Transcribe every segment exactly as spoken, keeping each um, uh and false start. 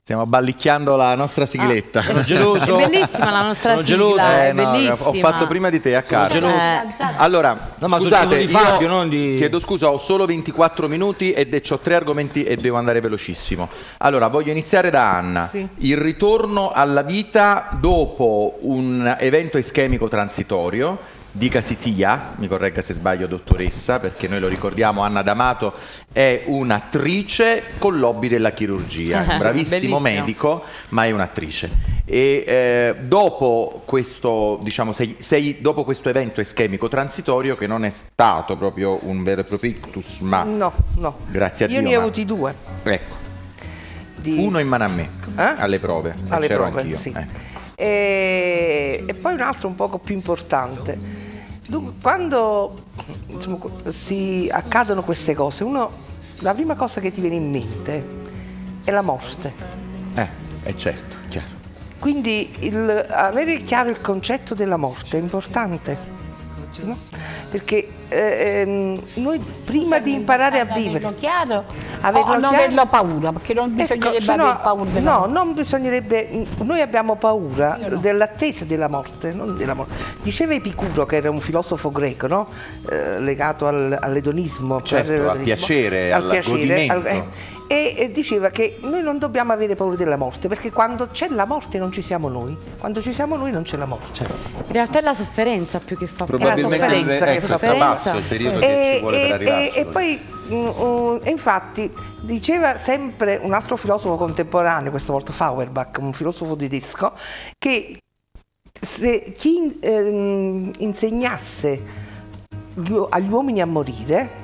Stiamo ballicchiando la nostra sigletta. Ah, sono geloso. È bellissima la nostra sono sigla, geloso. è Eh, no, bellissima. ho fatto prima di te a casa. Sono geloso. Eh. Allora, No, ma scusate, sono geloso di Fabio, io non di... chiedo scusa, ho solo ventiquattro minuti ed ho tre argomenti e devo andare velocissimo. Allora, voglio iniziare da Anna. Sì. Il ritorno alla vita dopo un evento ischemico transitorio. Dicasi T I A, mi corregga se sbaglio dottoressa, perché noi lo ricordiamo, Anna D'Amato è un'attrice con l'hobby della chirurgia, un bravissimo Bellissimo. medico, ma è un'attrice. E eh, dopo questo, diciamo, sei, sei, dopo questo evento ischemico transitorio, che non è stato proprio un vero e proprio ictus, ma No, no. grazie a Io Dio. ne ho ma- avuti due. Ecco, Di... uno in mano a me, Eh? alle prove, Alle c'ero prove, anch'io. sì. eh. E... e poi un altro un poco più importante. Dunque, quando insomma, si accadono queste cose, uno, la prima cosa che ti viene in mente è la morte. Eh, è certo, chiaro. Quindi il, avere chiaro il concetto della morte è importante, no? Perché eh, ehm, noi prima di imparare a vivere, averlo chiaro averlo o non chiaro- averlo paura, perché non bisognerebbe Ecco, avere no, paura della no, morte. non bisognerebbe. Noi abbiamo paura Io no. dell'attesa della morte, non della morte. Diceva Epicuro, che era un filosofo greco, no? Eh, legato al, all'edonismo, Certo, al, al piacere, al godimento. al- eh, e, e diceva che noi non dobbiamo avere paura della morte, perché quando c'è la morte non ci siamo noi, quando ci siamo noi non c'è la morte. In realtà è la sofferenza più che fa Probabilmente È la sofferenza è che il fa trapasso, il periodo che ci vuole per e, arrivarci. e poi mm, mm, e infatti diceva sempre un altro filosofo contemporaneo, questa volta Feuerbach, un filosofo tedesco, che se chi ehm, insegnasse gli u- agli uomini a morire,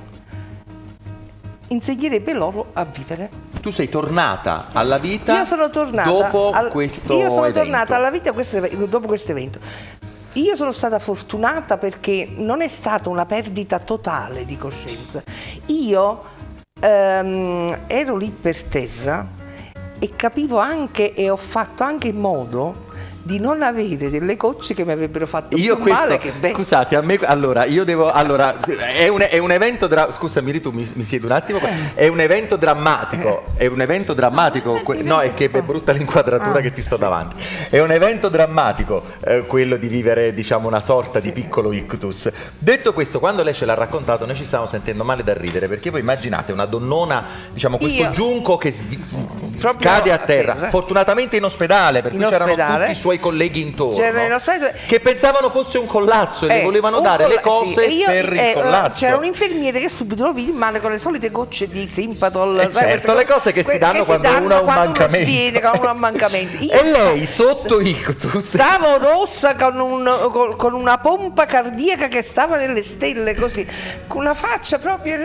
insegnerebbe loro a vivere. Tu sei tornata alla vita Io sono tornata dopo al- questo Io sono evento. tornata alla vita questo eve- dopo questo evento. Io sono stata fortunata perché non è stata una perdita totale di coscienza. Io ehm, ero lì per terra e capivo anche e ho fatto anche in modo di non avere delle gocce che mi avrebbero fatto Io più questo, male che bene. scusate, a me, allora, io devo, allora, è un, è un evento, dra- scusami tu mi, mi siedo un attimo, qua. È un evento drammatico, è un evento drammatico, que- no è che è brutta l'inquadratura che ti sto davanti, è un evento drammatico eh, quello di vivere, diciamo, una sorta di piccolo ictus. Detto questo, quando lei ce l'ha raccontato noi ci stiamo sentendo male da ridere, perché voi immaginate una donnona, diciamo, questo Io- giunco che svi- Proprio cade a a terra, terra. fortunatamente in ospedale, per In cui c'erano ospedale. tutti i suoi colleghi intorno C'erano in ospedale. che pensavano fosse un collasso e le Eh, volevano un dare le colla- cose sì, e io- per il eh, collasso. C'era un infermiere che subito lo vide in mano con le solite gocce di Simpatol. Eh, sai, certo, queste le cose che si que- danno quando danno uno ha un quando mancamento. Uno sviene, quando uno ha un mancamento. Io E lei sotto ictus stavo rossa con, un- con- con una pompa cardiaca che stava nelle stelle così, con una faccia proprio.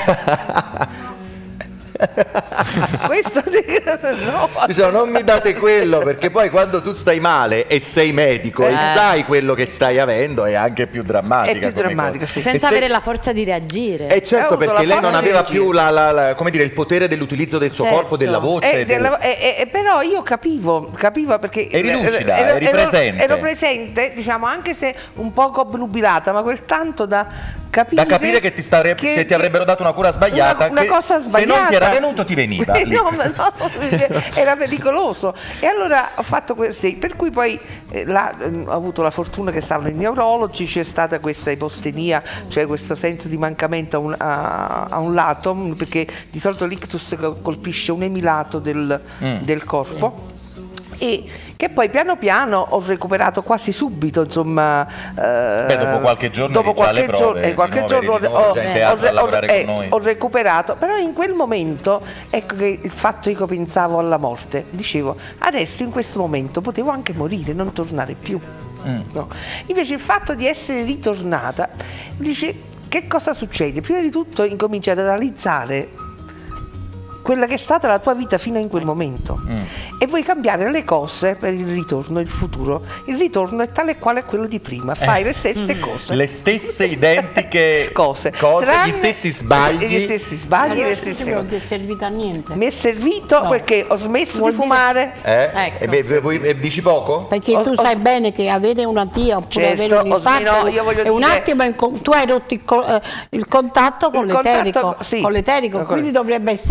Questo no. diciamo, non mi date quello, perché poi quando tu stai male e sei medico Eh. e sai quello che stai avendo è anche più drammatica È più come drammatica, cosa. sì. senza E se- avere la forza di reagire. Eh certo, Ha avuto perché la lei non forza di aveva reagire. più la, la- la- come dire, il potere dell'utilizzo del suo Certo. corpo, della voce. Eh, del- della- eh, eh, eh, però io capivo, capivo perché Eri lucida, ero, eri ero- presente. ero presente, diciamo, anche se un poco obnubilata, ma quel tanto da capire, Da capire che ti, stare- che ti avrebbero dato una cura sbagliata, una, una che cosa se sbagliata. non ti era venuto ti veniva. No, ma no, era pericoloso. E allora ho fatto questo, per cui poi eh, là, eh, ho avuto la fortuna che stavano i neurologi, c'è stata questa ipostenia, cioè questo senso di mancamento a un, a, a un lato, perché di solito l'ictus colpisce un emilato del, Mm. del corpo. E che poi piano piano ho recuperato quasi subito, insomma. eh, Beh, dopo qualche giorno dopo eri già alle qualche prove, giorno, eh, di qualche nuovo giorno eri di ho- nuovo ho- gente ho- apta a ho- lavorare eh, con noi. ho recuperato, però in quel momento, ecco che il fatto che io pensavo alla morte, dicevo, adesso in questo momento potevo anche morire, non tornare più. Mm. No. Invece il fatto di essere ritornata, dice, che cosa succede? Prima di tutto incominci ad analizzare quella che è stata la tua vita fino in quel momento Mm. e vuoi cambiare le cose per il ritorno, il futuro. Il ritorno è tale e quale quello di prima, fai le stesse cose. Le stesse identiche cose, cose, tranne gli stessi sbagli. gli stessi sbagli, Allora, le stesse non cose. ti è servito a niente. Mi è servito No. perché ho smesso Vuol di dire- fumare. Eh? Ecco. E beh, voi- e dici poco? Perché Ho- tu ho- sai bene che avere una tia oppure Certo, avere un ho- infarto no, io voglio è un dire- attimo, in co- tu hai rotto il, co- eh, il contatto con Il l'eterico, contatto, sì. con l'eterico, Con- quindi dovrebbe essere per te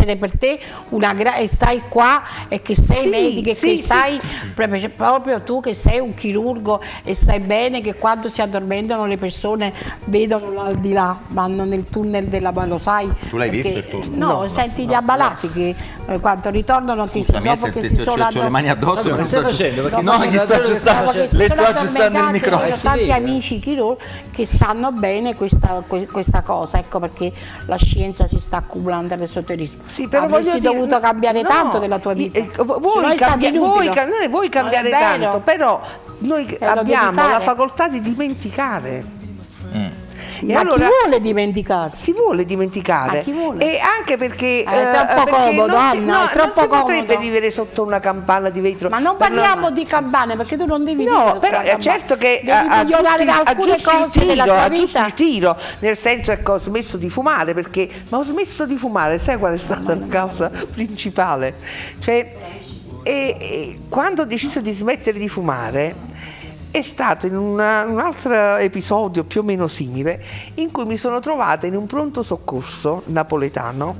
te una gra- e stai qua e che sei Sì, medico e sì, che sì. stai proprio, cioè, proprio tu che sei un chirurgo e sai bene che quando si addormentano le persone vedono l'aldilà, vanno nel tunnel della ma lo sai. Tu l'hai perché- visto il tunnel? No, No, senti gli ammalati che eh, quando ritornano che Scusa, dopo se che te- si c'ho- sono c'ho le mani addosso, Vabbè, ma che sto stai aggi- facendo? Perché No, stai gli sto facendo- aggiustando, Dopo che si le sono sto aggiustando il addormentati, microfono. Ho si tanti vede. amici chirurghi che sanno bene questa, que- questa cosa, ecco perché la scienza si sta accumulando all'esoterismo. Sì, però Avresti voglio dire- dovuto cambiare no, tanto della tua vita. eh, Vuoi, Se no è stato cambia- inutile. vuoi, ca- non è- vuoi cambiare Non è vero. tanto, però noi lo devi abbiamo fare. la facoltà di dimenticare. E Ma allora chi vuole dimenticarsi? si vuole dimenticare. Ma chi vuole? E anche perché, È troppo perché comodo, non si, Anna, no, è troppo non si potrebbe comodo. vivere sotto una campana di vetro. Ma non per parliamo non- di campane perché tu non devi No, vivere però sulla è certo che devi a- migliorare aggiusti- alcune aggiusti il cose della tiro, tua aggiusti vita. il tiro, nel senso ecco, ho smesso di fumare perché ma ho smesso di fumare, sai qual è stata la causa principale? Cioè, e, e quando ho deciso di smettere di fumare è stato in una- un altro episodio più o meno simile in cui mi sono trovata in un pronto soccorso napoletano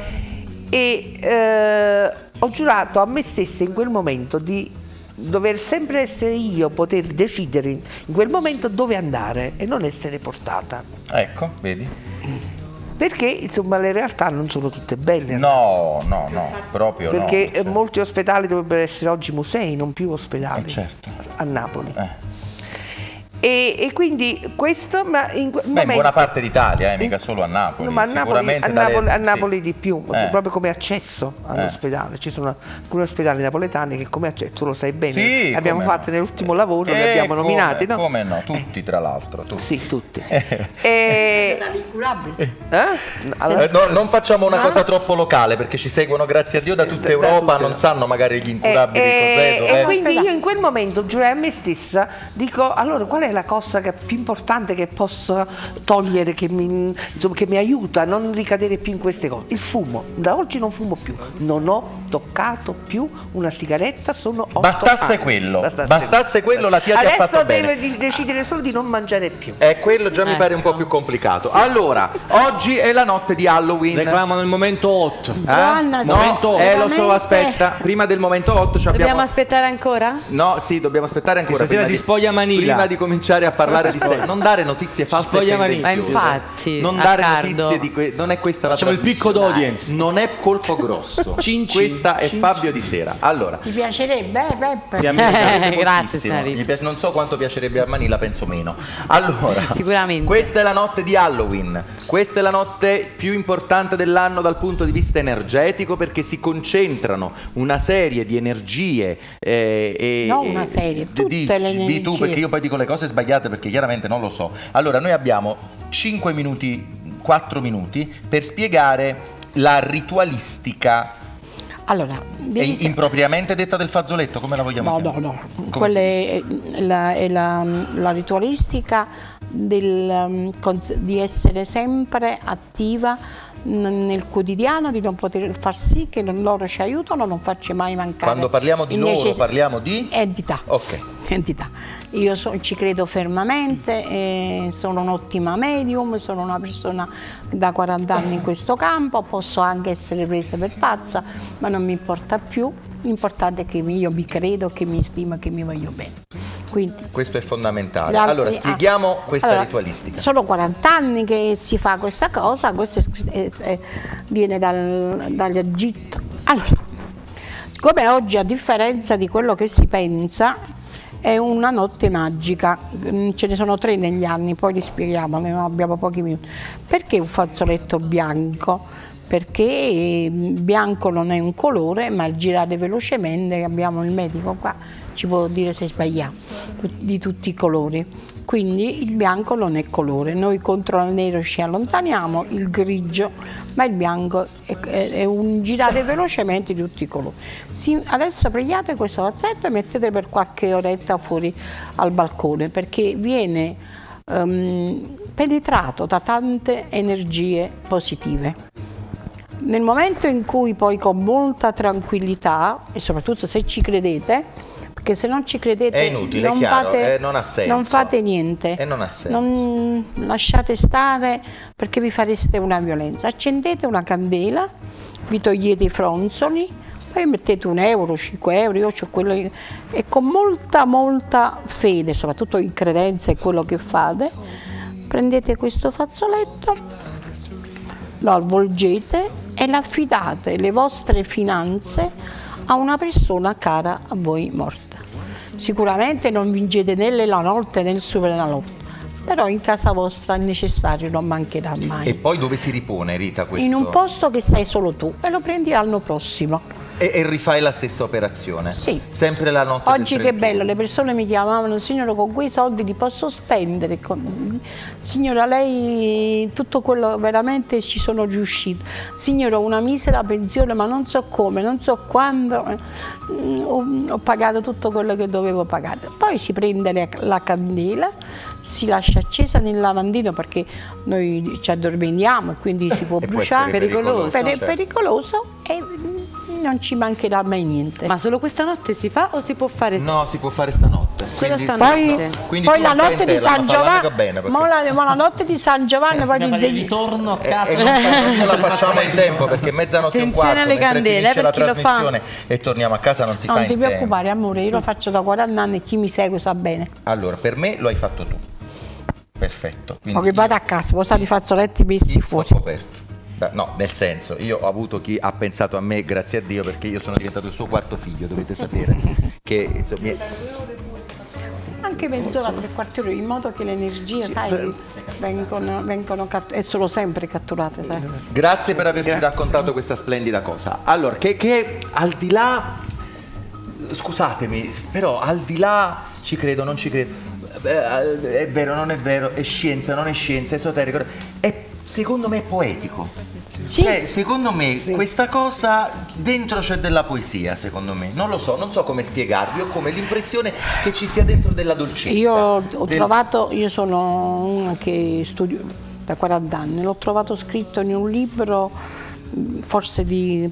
e eh, ho giurato a me stessa in quel momento di dover sempre essere io, poter decidere in quel momento dove andare e non essere portata. Ecco, vedi? Perché insomma le realtà non sono tutte belle. No, no, no, proprio Perché no. eh, molti ospedali dovrebbero essere oggi musei, non più ospedali. Eh, certo. A Napoli. Eh. E, e quindi questo, ma in quel Beh, in momento- buona parte d'Italia, eh, mica solo a Napoli. No, ma a Napoli, Sicuramente a dalle- Napoli- a sì. Napoli di più, Eh. proprio come accesso all'ospedale. Ci sono alcuni ospedali napoletani che come accesso, tu lo sai bene, Sì, li abbiamo come fatti no. nell'ultimo lavoro, li Eh, abbiamo come- nominati, no? Come no, tutti tra l'altro. Tutti. Sì, tutti. E, Incurabile. eh? Allora- Eh, no, non facciamo una cosa troppo locale perché ci seguono grazie a Dio da tutta Da Europa, tutte. non sanno magari gli incurabili E, cos'è, e- dov'è. e quindi io in quel momento giurai a me stessa, dico allora qual è la cosa che- più importante che posso togliere, che mi, insomma, che mi aiuta a non ricadere più in queste cose? Il fumo. Da oggi non fumo più, non ho toccato più una sigaretta, sono otto Bastasse anni. quello, bastasse quello, la tia ti ha Adesso fatto deve bene. di- decidere solo di non mangiare più. Eh, quello già mi Ecco. pare un po' più complicato. Allora, oggi è la notte di Halloween. Reclamano il momento hot. Eh? Anna, No, momento- eh, lo so, veramente- aspetta. Prima del momento otto ci Dobbiamo abbiamo... aspettare ancora? No, sì, dobbiamo aspettare ancora. Che stasera prima si spoglia Manila. Prima di cominciare a parlare di sé. Non dare notizie false Spoglia e Manila. tendenziose. Ma infatti, non a dare Cardo. notizie di que- non è questa la Facciamo il picco trasmissione. d'audience. Non è colpo grosso. Cin cin, Questa è cin Fabio Di Sera. Allora, Ti piacerebbe, eh, Peppe? sì, a me piacerebbe Grazie, moltissimo. Sarita. Gli piace- non so quanto piacerebbe a Manila, penso meno. Allora, Sicuramente. questa è la notte di Halloween. Questa è la notte più importante dell'anno dal punto di vista energetico perché si concentrano una serie di energie. eh, e, No, e- una serie, di- tutte di- le di tu, energie. perché io poi dico le cose sbagliate perché chiaramente non lo so. Allora, noi abbiamo cinque minuti, quattro minuti per spiegare la ritualistica. Allora, È devi sa- impropriamente detta del fazzoletto, come la vogliamo No, chiamare? no, no. Come Quella si- è, la, è la- la ritualistica del, um, cons- di essere sempre attiva n- nel quotidiano, di non poter far sì che loro ci aiutano, non farci mai mancare. Quando parliamo di il loro, necess- parliamo di? entità. Ok. Entità. Io so- ci credo fermamente, eh, sono un'ottima medium, sono una persona da quaranta anni in questo campo, posso anche essere presa per pazza, ma non mi importa più, l'importante è che io mi credo, che mi stimo, che mi voglio bene. Quindi, Questo è fondamentale. gli altri- Allora, spieghiamo ah, questa allora, ritualistica. Sono quaranta anni che si fa questa cosa, questo è scr- è- è- viene dal, dall'Egitto. Allora, come oggi, a differenza di quello che si pensa, è una notte magica, Mm, ce ne sono tre negli anni, poi li spieghiamo, ne abbiamo pochi minuti. Perché un fazzoletto bianco? Perché eh, bianco non è un colore, ma al girare velocemente, abbiamo il medico qua, ci può dire se sbagliamo, di tutti i colori. Quindi il bianco non è colore, noi contro il nero ci allontaniamo, il grigio, ma il bianco è, è- è un girare velocemente di tutti i colori. Sì, adesso prendiate questo fazzetto e mettete per qualche oretta fuori al balcone perché viene ehm, penetrato da tante energie positive. Nel momento in cui poi con molta tranquillità, e soprattutto se ci credete, perché se non ci credete È inutile, non, è chiaro, fate, eh, non ha senso. non fate niente, E non ha senso. non lasciate stare perché vi fareste una violenza. Accendete una candela vi togliete i fronzoli, poi mettete un euro, cinque euro, io ho quello, e con molta molta fede, soprattutto in credenza e quello che fate, prendete questo fazzoletto, lo avvolgete e l'affidate le vostre finanze a una persona cara a voi morta. Sicuramente non vincete né la notte né il Superenalotto, però in casa vostra il necessario non mancherà mai. E poi dove si ripone, Rita, questo? In un posto che sai solo tu, e lo prendi l'anno prossimo. E, e rifai la stessa operazione? Sì. Sempre la notte Oggi del che trentuno. bello, le persone mi chiamavano: signora, con quei soldi li posso spendere? Con... Signora, lei tutto quello veramente ci sono riuscita. Signora, una misera pensione, ma non so come, non so quando, ho, ho pagato tutto quello che dovevo pagare. Poi si prende le, la candela, si lascia accesa nel lavandino, perché noi ci addormentiamo e quindi si può E può bruciare. essere pericoloso, Per- certo. pericoloso, e non ci mancherà mai niente. Ma solo questa notte si fa o si può fare? No, si può fare stanotte. Solo Quindi- stanotte. Poi, Quindi poi tu la non fai notte in di terra, San ma falla mica Giovanni, bene, perché- ma la, ma la notte di San Giovanni poi ti Prima del insegni. ritorno a E, casa. e non, non ce la facciamo in tempo, perché mezzanotte e un Attenzione quarto alle mentre candele, finisce la per chi lo fa. trasmissione e torniamo a casa non si fa Non in ti tempo. preoccupare, amore, io lo faccio da quaranta anni e chi mi segue sa bene. Allora, per me lo hai fatto tu. Perfetto. Quindi Ma che vado a casa, poi stanno i fazzoletti messi io ho fuori. coperto. Da- No, nel senso, io ho avuto chi ha pensato a me, grazie a Dio, perché io sono diventato il suo quarto figlio, dovete sapere. Che insomma, mi è- Anche mezz'ora, tre quarti d'ora, in modo che le energie, sai, vengono, vengono catt- e sono sempre catturate, sai. Grazie per averci raccontato questa splendida cosa. Allora, che, che al di là, scusatemi, però al di là, ci credo, non ci credo, beh, è vero, non è vero, è scienza, non è scienza, è esoterico, è, secondo me è poetico. Sì. Cioè, secondo me questa cosa dentro c'è della poesia, secondo me. Non lo so, non so come spiegarvi, ho come l'impressione che ci sia dentro della dolcezza. Io ho del- trovato, io sono una che studio da quaranta anni, l'ho trovato scritto in un libro, mh, forse di,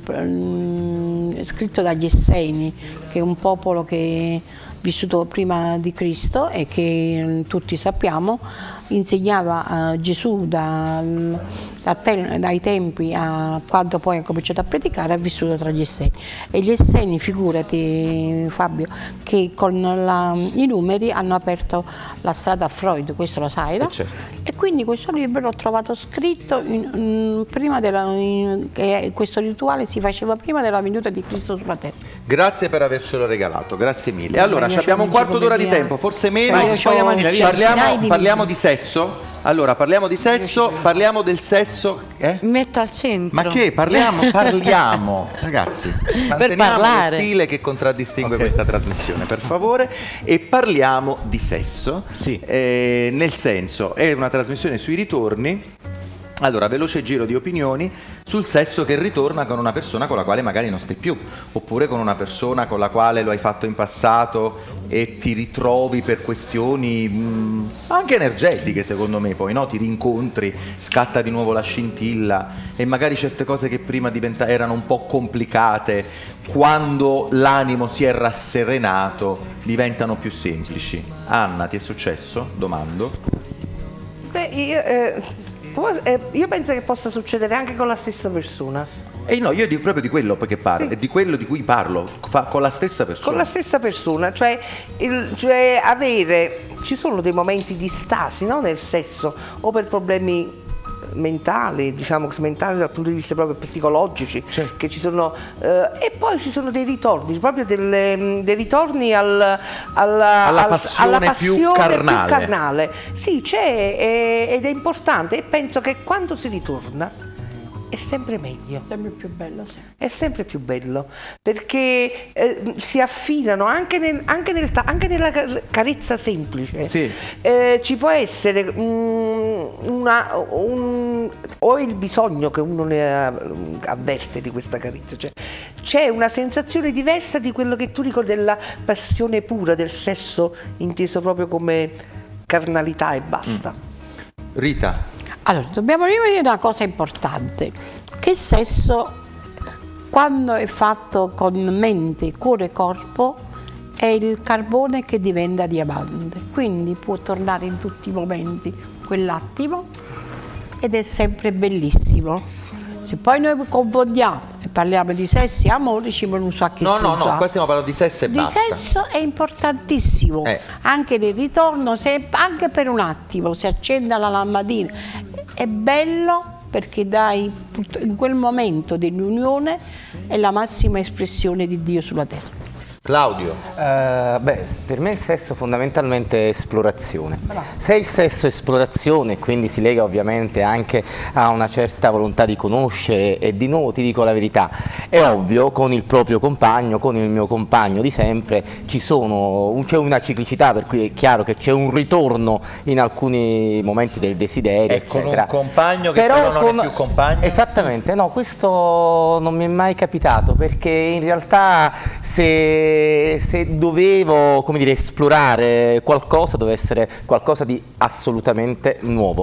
mh, scritto dagli Esseni, che è un popolo che è vissuto prima di Cristo e che mh, tutti sappiamo insegnava a Gesù dal- da te- dai tempi a quando poi ha cominciato a predicare, ha vissuto tra gli Esseni. E gli Esseni, figurati Fabio, che con la- i numeri hanno aperto la strada a Freud, questo lo sai, no? Eh, certo. E quindi questo libro l'ho trovato scritto in- in- prima della, in- che questo rituale si faceva prima della venuta di Cristo sulla terra. Grazie per avercelo regalato, grazie mille. Allora, io abbiamo c'ho un quarto d'ora di un'enciclopedia. tempo, forse meno. Ma io c'ho Parliamo, centinaia di parliamo libri. di sesso. Allora, parliamo di sesso, parliamo del sesso. Eh? Mi metto al centro. Ma che? Parliamo, parliamo, ragazzi. Manteniamo lo parlare. stile che contraddistingue Ok. questa trasmissione, per favore. E parliamo di sesso. Sì. Eh, nel senso, è una trasmissione sui ritorni. Allora, veloce giro di opinioni sul sesso che ritorna con una persona con la quale magari non stai più, oppure con una persona con la quale lo hai fatto in passato e ti ritrovi per questioni mh, anche energetiche, secondo me, poi no? Ti rincontri, scatta di nuovo la scintilla e magari certe cose che prima diventa- erano un po' complicate, quando l'animo si è rasserenato, diventano più semplici. Anna, ti è successo? Domando. Beh, io, eh, può- eh, io penso che possa succedere anche con la stessa persona. E no, io dico proprio di quello che parlo, Sì. è di quello di cui parlo, fa- con la stessa persona. Con la stessa persona, cioè, il- cioè avere, ci sono dei momenti di stasi, no, nel sesso, o per problemi mentali, diciamo mentali dal punto di vista proprio psicologici, Certo. che ci sono, eh, e poi ci sono dei ritorni, proprio delle- dei ritorni al- alla, Alla al- passione alla più passione carnale. più carnale. Sì, c'è, eh, ed è importante, e penso che quando si ritorna è sempre meglio. Sempre più bello, sì. È sempre più bello, perché eh, si affinano anche, nel- anche nel ta- anche nella car- carezza semplice. Sì. Eh, ci può essere mm, una, un, o il bisogno che uno ne ha- avverte di questa carezza, cioè, c'è una sensazione diversa di quello che tu ricordi della passione pura, del sesso inteso proprio come carnalità e basta. Rita, Allora, dobbiamo rivedere una cosa importante, che il sesso, quando è fatto con mente, cuore e corpo, è il carbone che diventa diamante, quindi può tornare in tutti i momenti quell'attimo ed è sempre bellissimo. Se poi noi confondiamo e parliamo di sesso e amore, ci vuole un sacco No, no, no, qua stiamo parlando di sesso e di basta. sesso è importantissimo, Eh. anche nel ritorno, se, anche per un attimo, si accende la lampadina, è bello perché dai, in quel momento dell'unione è la massima espressione di Dio sulla terra. Claudio. Eh, beh, per me il sesso fondamentalmente è esplorazione. Se il sesso è esplorazione, quindi si lega ovviamente anche a una certa volontà di conoscere e di nuovo, ti dico la verità, è ovvio, con il proprio compagno, con il mio compagno di sempre, ci sono, c'è una ciclicità, per cui è chiaro che c'è un ritorno in alcuni momenti del desiderio, E con eccetera. un compagno che Però però non con- è più compagno? Esattamente, no, questo non mi è mai capitato, perché in realtà se se dovevo, come dire, esplorare qualcosa, deve essere qualcosa di assolutamente nuovo.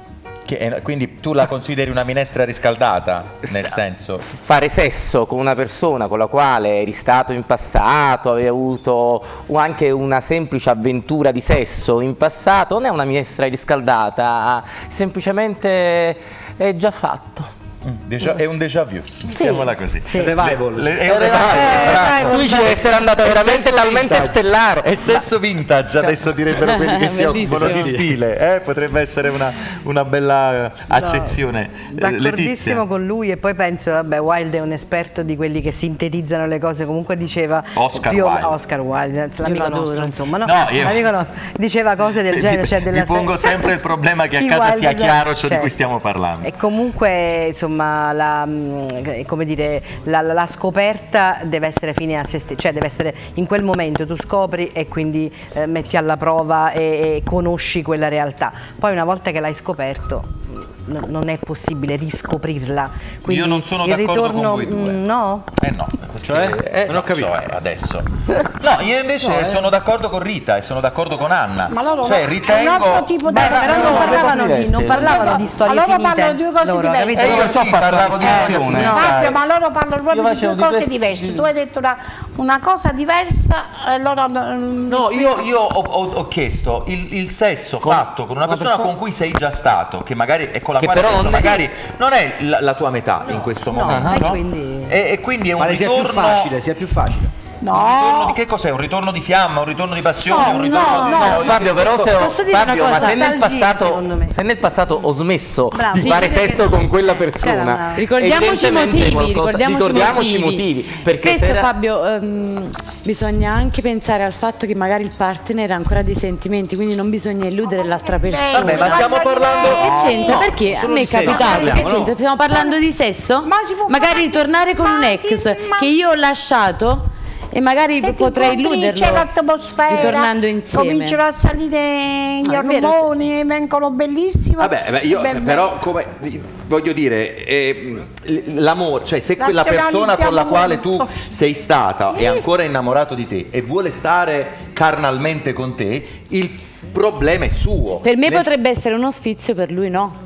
Che è- quindi tu la consideri una minestra riscaldata, nel Sa- senso... Fare sesso con una persona con la quale eri stato in passato, avevi avuto o anche una semplice avventura di sesso in passato, non è una minestra riscaldata, semplicemente è già fatto. Déjà- è un déjà vu, mettiamola così. Revival. Le- le- è un revival, bravo. Tu dici di essere andata È veramente sesso talmente vintage. stellare. È sesso vintage, adesso direbbero quelli che si Bellissimo. occupano di stile, eh? Potrebbe essere una, una bella accezione. Eh, D'accordissimo Letizia. con lui, e poi penso, vabbè, Wilde è un esperto di quelli che sintetizzano le cose, comunque diceva Oscar più- Wilde. Oscar Wilde, l'amico lo adoro. nostro, insomma, no? No, io- L'amico nostro, diceva cose del genere, cioè Mi della pongo sempre il problema che a Sì, casa Wilde, sia chiaro ciò certo. di cui stiamo parlando. E comunque, insomma, la, mh, come dire, la, la- la scoperta deve essere fine a se stessa, cioè deve essere in quel momento tu scopri e quindi eh, metti alla prova e, e conosci quella realtà. Poi una volta che l'hai scoperto n- non è possibile riscoprirla. Quindi Io non sono il d'accordo ritorno, con voi due. mm, no? Eh no, Cioè? eh, Non ho capito. cioè, adesso. No, io invece sono d'accordo con Rita e sono d'accordo con Anna. Ma loro Cioè, è un ritengo... altro tipo di Beh, però non sono due parlavano, cose di, non diverse. parlavano di storie Allora finite. parlano di due cose loro, diverse. capito? Eh, io so, parlavo di Eh, azione. Fabio, ma loro parlano Io proprio di facevo due cose diversi- diverse. Tu hai detto una, una cosa diversa e loro mm, No, io, io ho, ho- ho chiesto il, il sesso fatto con una persona con cui sei già stato, che magari è con la Che quale però adesso non è- magari non è la, la tua metà in questo momento, e no? quindi- E, e quindi è un Pare sia più ritorno. facile, sia più facile. Un ritorno no. di che cos'è? Un ritorno di fiamma, un ritorno di passione, No, un ritorno di. no, No, Fabio, però se ho, Posso dire una Fabio, ma cosa? se nel, Nostalgia, passato, secondo me. se nel passato ho smesso Bravo. di Sì, fare perché- sesso con quella c'era persona, una- Ricordiamoci i evidentemente motivi, qualcosa- ricordiamoci, ricordiamoci i i motivi, perché Spesso se era- Fabio ehm, bisogna anche pensare al fatto che magari il partner ha ancora dei sentimenti, quindi non bisogna illudere l'altra persona. Vabbè, ma stiamo parlando. Che c'entra? No, Perché a solo me è di sesso capitato, parliamo, che no? c'entra? Stiamo parlando di sesso? Ma si può Magari fare- ritornare con ma un sì, ex ma- che io ho lasciato e magari Se ti potrei incontri, illuderlo c'è l'atmosfera, ritornando insieme. cominciano a salire gli Ah, è vero. ormoni, vengono bellissimi. Vabbè, beh, io Ben- però come voglio dire, eh, l'amore, cioè se quella persona con la Razionalizziamo quale tu molto. sei stata è ancora innamorato di te e vuole stare carnalmente con te, il problema è suo. Per me Nel- potrebbe essere uno sfizio, per lui no.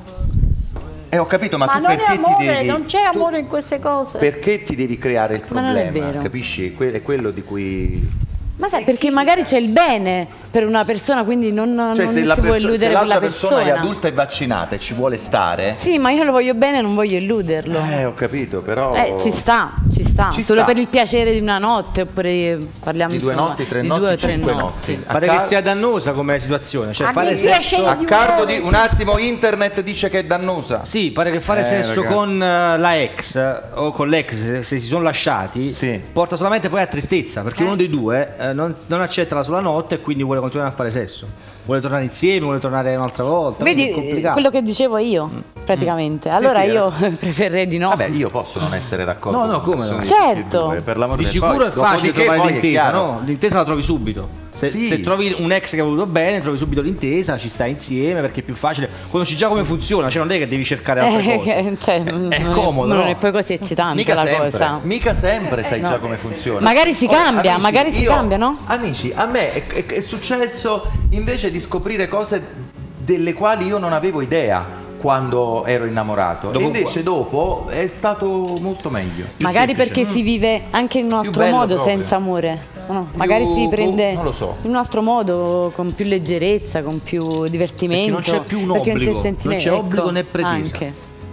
Eh, ho capito, ma, Ma tu non è perché amore, ti devi non c'è tu- amore in queste cose. Perché ti devi creare il Ma non è problema? vero. Capisci? Que- È quello di cui Ma sai, perché magari c'è il bene per una persona, quindi non, cioè non se, si la può perso- se illudere l'altra quella persona, persona. è adulta e vaccinata e ci vuole stare, Sì, ma io lo voglio bene e non voglio illuderlo. eh, ho capito, però Eh, ci sta, ci sta. Ci Solo sta. per il piacere di una notte, oppure parliamo di due insomma, notti, tre di notti, due o tre cinque notti. notti. A Pare ca- che sia dannosa come situazione, cioè A fare chi sesso. piace a di cardo cuore, di sì, un attimo internet dice che è dannosa. Sì, pare che fare Eh, sesso ragazzi. con eh, la ex eh, o con l'ex, se, se si sono lasciati, Sì. porta solamente poi a tristezza, perché uno dei due eh, non, non accetta la sola notte e quindi vuole continuare a fare sesso. Vuole tornare insieme, vuole tornare un'altra volta. quindi è Vedi complicato. quello che dicevo io, praticamente. Allora sì, io preferirei di no. Vabbè, io posso non essere d'accordo. No, no, con come no? nessuno di tutti e Certo. due, per l'amor Di del- sicuro poi, è facile dopodiché trovare poi è l'intesa, chiaro. no? L'intesa la trovi subito. Se, Sì. se trovi un ex che ha voluto bene, trovi subito l'intesa, ci stai insieme perché è più facile. Conosci già come funziona, cioè non è che devi cercare altre Eh, cose. cioè, È non è- comodo, non no? è poi così eccitante Mica la sempre, cosa. mica sempre sai già come funziona. Magari si cambia, magari si io- cambia, no? Amici, a me è, è- è successo invece di scoprire cose delle quali io non avevo idea quando ero innamorato. Dopo e invece dopo è stato molto meglio. Magari semplice. perché si vive anche il nostro bello modo proprio. senza amore. No, magari si boh, prende non lo so. il nostro modo con più leggerezza, con più divertimento. Perché non c'è più un perché obbligo, non c'è, sentimento. non c'è obbligo Ecco, né pretesa. anche.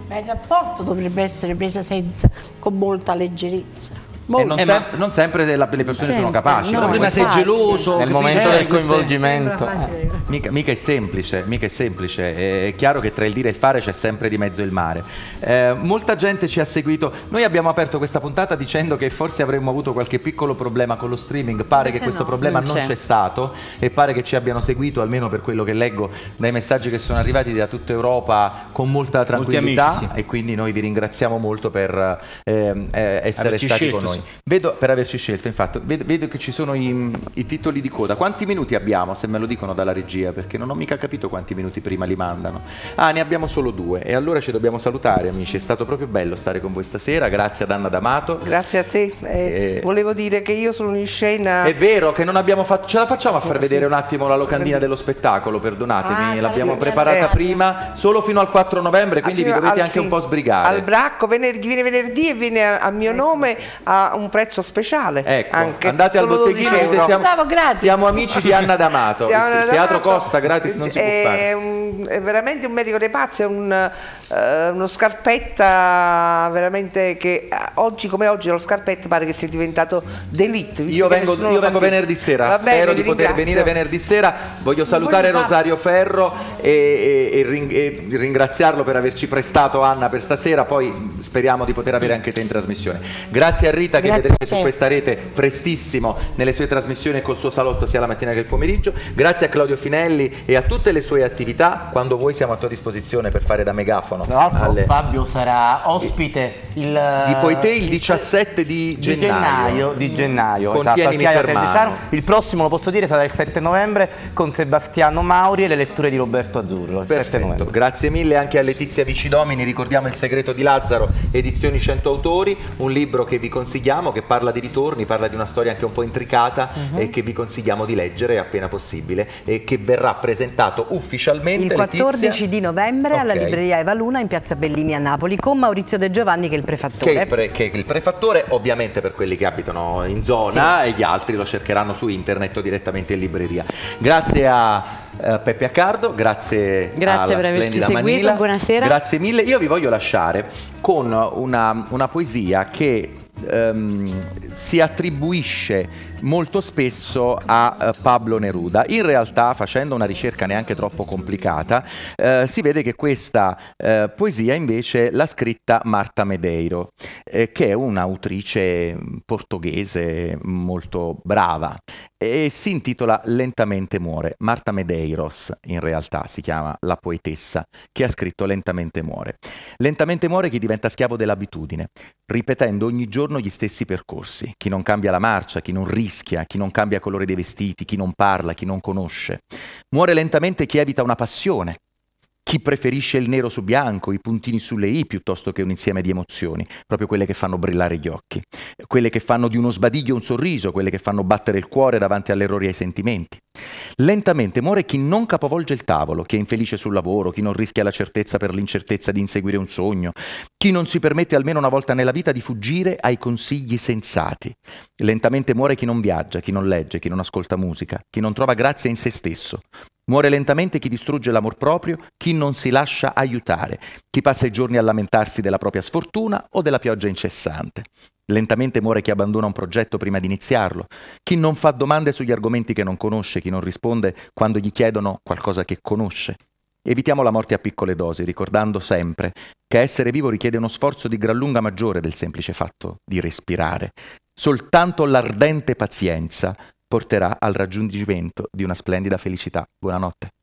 Ma il rapporto dovrebbe essere preso senza, con molta leggerezza. E non, Eh, sem- ma- non sempre le, le persone sono capaci. no, Però prima sei infatti. geloso, Nel capito? momento Eh, del queste- coinvolgimento. Mica, mica è semplice, mica è semplice, è chiaro che tra il dire e il fare c'è sempre di mezzo il mare. Eh, molta gente ci ha seguito, noi abbiamo aperto questa puntata dicendo che forse avremmo avuto qualche piccolo problema con lo streaming, pare che questo no, problema non non c'è. c'è stato e pare che ci abbiano seguito, almeno per quello che leggo dai messaggi che sono arrivati da tutta Europa, con molta tranquillità amici, sì. e quindi noi vi ringraziamo molto per eh, eh, essere Averci stati scelto, con noi. sì. Vedo, per averci scelto, infatti, vedo, vedo che ci sono i, i titoli di coda. Quanti minuti abbiamo, se me lo dicono dalla regia? Perché non ho mica capito quanti minuti prima li mandano. Ah, ne abbiamo solo due. E allora ci dobbiamo salutare, amici. È stato proprio bello stare con voi stasera. Grazie ad Anna D'Amato. Grazie a te. Eh, Eh, volevo dire che io sono in scena. È vero che non abbiamo fatto. Ce la facciamo a far vedere un attimo la locandina dello spettacolo, perdonatemi. Ah, L'abbiamo sì, preparata sì. prima, solo fino al quattro novembre, quindi vi Al- dovete al- anche sì, un po' sbrigare. Al Bracco venerdì, viene venerdì e viene a, a mio nome a un prezzo speciale. Ecco, anche. andate al Solo botteghino dodici e dite euro. siamo, Pensavo gratis. siamo amici di Anna D'Amato. Siamo Il Anna teatro D'Amato. costa, gratis non si può è fare. un- è veramente un medico dei pazzi, è un, eh, uno scarpetta veramente che eh, oggi come oggi lo scarpetta pare che sia diventato d'élite. visto Io che vengo, nessuno io lo sa vengo più. venerdì sera, Va bene, spero vi di poter ringrazio. venire venerdì sera. Voglio salutare voglio Rosario Ferro e, e- e ring- e ringraziarlo per averci prestato Anna per stasera, poi speriamo di poter avere anche te in trasmissione. Grazie a Rita che Grazie vedrete a su te. questa rete prestissimo nelle sue trasmissioni e col suo salotto sia la mattina che il pomeriggio. Grazie a Claudio Finelli e a tutte le sue attività, quando vuoi siamo a tua disposizione per fare da megafono. Tra l'altro alle- Fabio sarà ospite il, Di Poité il diciassette di di gennaio. gennaio, di gennaio esatto, Contienimi al Piazza per del mano. Desano. Il prossimo, lo posso dire, sarà il sette novembre con Sebastiano Mauri e le letture di Roberto Azzurro. Il sette Perfetto, novembre. grazie mille anche a Letizia Vicidomini. Ricordiamo Il segreto di Lazzaro, edizioni cento autori, un libro che vi consigliamo, che parla di ritorni, parla di una storia anche un po' intricata e che vi consigliamo di leggere appena possibile e che verrà presentato ufficialmente Il quattordici Letizia, di novembre alla Ok. libreria Eva Luna in piazza Bellini a Napoli con Maurizio De Giovanni che è il che è prefattore. il, pre- che è il prefattore, ovviamente per quelli che abitano in zona e gli altri lo cercheranno su internet o direttamente in libreria. Grazie a eh, Peppe Accardo, grazie, Grazie alla per averci splendida seguito, Manila. buonasera. Grazie mille. Io vi voglio lasciare con una, una poesia che ehm, si attribuisce molto spesso a eh, Pablo Neruda. In realtà, facendo una ricerca neanche troppo complicata, eh, si vede che questa eh, poesia invece l'ha scritta Marta Medeiro, eh, che è un'autrice portoghese molto brava e si intitola Lentamente muore. Marta Medeiros in realtà si chiama la poetessa che ha scritto Lentamente muore. Lentamente muore chi diventa schiavo dell'abitudine, ripetendo ogni giorno gli stessi percorsi. Chi non cambia la marcia, chi non rischia, chi non cambia colore dei vestiti, chi non parla, chi non conosce. Muore lentamente chi evita una passione, chi preferisce il nero su bianco, i puntini sulle i piuttosto che un insieme di emozioni, proprio quelle che fanno brillare gli occhi, quelle che fanno di uno sbadiglio un sorriso, quelle che fanno battere il cuore davanti all'errore e ai sentimenti. Lentamente muore chi non capovolge il tavolo, chi è infelice sul lavoro, chi non rischia la certezza per l'incertezza di inseguire un sogno, chi non si permette almeno una volta nella vita di fuggire ai consigli sensati. Lentamente muore chi non viaggia, chi non legge, chi non ascolta musica, chi non trova grazia in se stesso. Muore lentamente chi distrugge l'amor proprio, chi non si lascia aiutare, chi passa i giorni a lamentarsi della propria sfortuna o della pioggia incessante. Lentamente muore chi abbandona un progetto prima di iniziarlo, chi non fa domande sugli argomenti che non conosce, chi non risponde quando gli chiedono qualcosa che conosce. Evitiamo la morte a piccole dosi, ricordando sempre che essere vivo richiede uno sforzo di gran lunga maggiore del semplice fatto di respirare. Soltanto l'ardente pazienza porterà al raggiungimento di una splendida felicità. Buonanotte.